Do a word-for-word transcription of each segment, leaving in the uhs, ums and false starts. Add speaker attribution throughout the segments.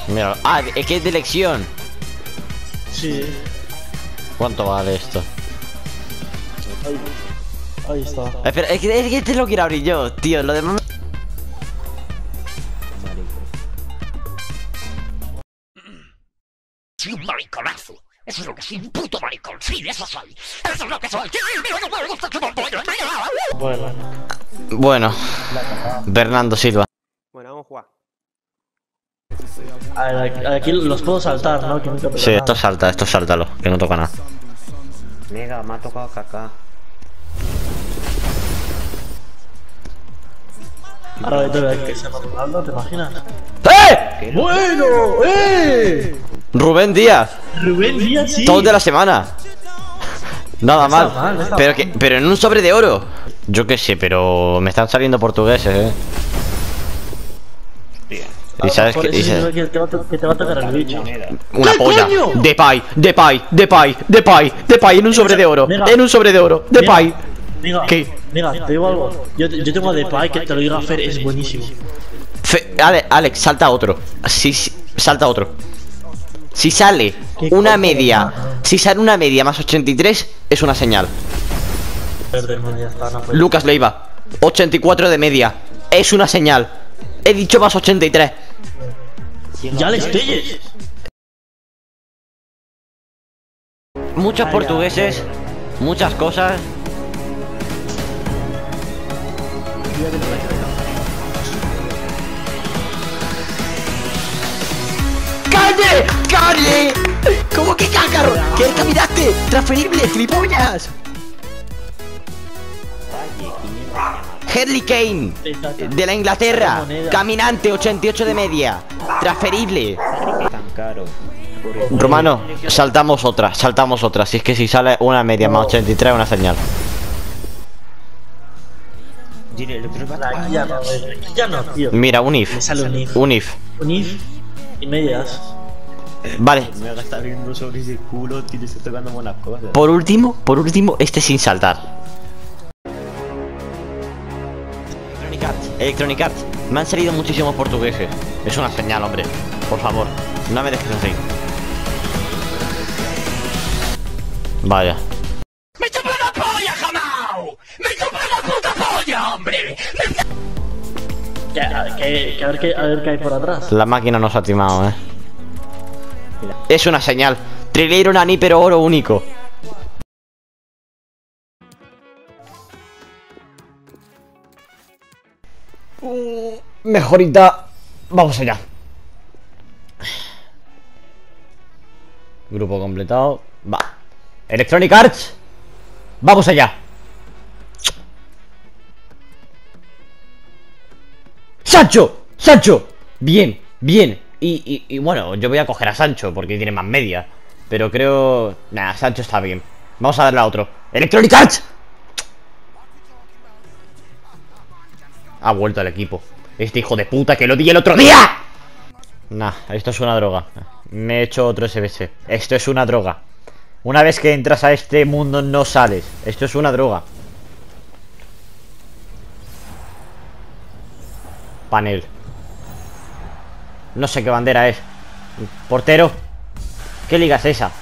Speaker 1: Mira, ah, es que es de elección.
Speaker 2: Sí.
Speaker 1: ¿Cuánto vale esto?
Speaker 2: Ahí, ahí está.
Speaker 1: Espera, es que, es que este lo quiero abrir yo, tío. Lo demás.
Speaker 3: Soy un mariconazo. Eso es lo que soy, un puto maricón. Sí, eso soy. Eso es lo que soy.
Speaker 2: Bueno.
Speaker 1: Bueno, Bernardo Silva.
Speaker 4: Bueno, vamos a jugar.
Speaker 2: A ver, aquí los puedo saltar, ¿no? Que nunca
Speaker 1: Sí, esto salta, esto sáltalo, que no toca nada.
Speaker 4: Mega, me ha tocado caca.
Speaker 2: Ahora te veo que se me Ronaldo, ¿te imaginas?
Speaker 1: ¡Eh!
Speaker 2: ¡Bueno! ¡Eh!
Speaker 1: Rubén Díaz.
Speaker 2: Rubén Díaz, sí.
Speaker 1: Todo de la semana. Nada
Speaker 2: No está
Speaker 1: mal.
Speaker 2: mal, no está
Speaker 1: Pero
Speaker 2: mal.
Speaker 1: que, pero en un sobre de oro. Yo qué sé, pero me están saliendo portugueses, eh. Y sabes que, y sabes-
Speaker 2: que te va a to- que te va a tocar el bicho.
Speaker 1: una
Speaker 2: ¿Qué
Speaker 1: polla.
Speaker 2: coño?
Speaker 1: Depay, Depay, Depay, Depay, Depay en un sobre de oro.
Speaker 2: Mira.
Speaker 1: En un sobre de oro. Depay.
Speaker 2: Mira,
Speaker 1: ¿Qué?
Speaker 2: mira, te digo algo. Yo, yo tengo a Depay que te lo digo a Fer, es buenísimo.
Speaker 1: Fe- Ale- Alex, salta otro. Sí, sí, salta otro. Si sale
Speaker 2: ¿Qué
Speaker 1: una
Speaker 2: coño?
Speaker 1: media, si sale una media más ochenta y tres, es una señal.
Speaker 2: Verde, no, ya está, no puede.
Speaker 1: Lucas Leiva, ochenta y cuatro de media, es una señal. He dicho más ochenta y tres.
Speaker 2: Ya les pelles.
Speaker 1: Muchos portugueses, muchas cosas. ¡Calle! ¡Calle! ¿Cómo que cácaro? ¿Qué caminaste? ¡Transferible, gilipollas! Harley Kane, de la Inglaterra, caminante, ochenta y ocho de media, transferible.
Speaker 4: Tan caro.
Speaker 1: Romano, saltamos otra, saltamos otra. Si es que si sale una media más ochenta y tres es una señal.
Speaker 4: Gire, el otro va
Speaker 2: Aquí ya no, eh, aquí ya no, tío.
Speaker 1: Mira, un
Speaker 2: Me
Speaker 1: if.
Speaker 2: sale un if.
Speaker 1: Un if.
Speaker 2: Un if y medias.
Speaker 1: Vale.
Speaker 4: Me va a estar viendo sobre ese culo, tío, está tocando buenas cosas.
Speaker 1: Por último, por último, este sin saltar. Electronic Arts, Electronic Arts. Me han salido muchísimos portugueses. Es una señal, hombre. Por favor, no me dejes así. Vaya.
Speaker 3: ¡Me chupa la polla, Jamao! ¡Me chupa la puta polla, hombre!
Speaker 2: Que, a, que, que a, ver qué, a ver qué hay por atrás.
Speaker 1: La máquina nos ha timado, eh. Es una señal. Trilero nani, pero oro único. Mm, Mejorita. Vamos allá. Grupo completado. Va. Electronic Arts. Vamos allá. ¡Sancho! ¡Sancho! Bien, bien. Y, y, y bueno, yo voy a coger a Sancho porque tiene más media. Pero creo... Nah, Sancho está bien. Vamos a darle a otro. ¡Electronic Arts! Ha vuelto al equipo. Este hijo de puta que lo di el otro día. Nah, esto es una droga. Me he hecho otro S B S. Esto es una droga. Una vez que entras a este mundo no sales. Esto es una droga. Panel. No sé qué bandera es. Portero. ¿Qué liga es esa?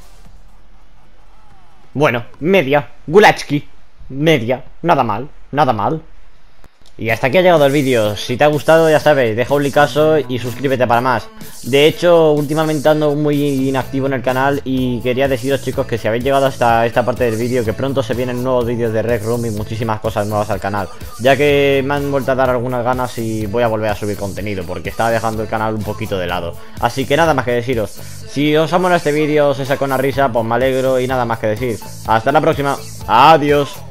Speaker 1: Bueno, media. Gulachki. Media. Nada mal. Nada mal. Y hasta aquí ha llegado el vídeo. Si te ha gustado, ya sabes, deja un likeazo y suscríbete para más. De hecho, últimamente ando muy inactivo en el canal y quería deciros, chicos, que si habéis llegado hasta esta parte del vídeo, que pronto se vienen nuevos vídeos de Rec Room y muchísimas cosas nuevas al canal, ya que me han vuelto a dar algunas ganas y voy a volver a subir contenido, porque estaba dejando el canal un poquito de lado. Así que nada más que deciros. Si os ha molado este vídeo, os he sacado una risa, pues me alegro y nada más que decir. Hasta la próxima. Adiós.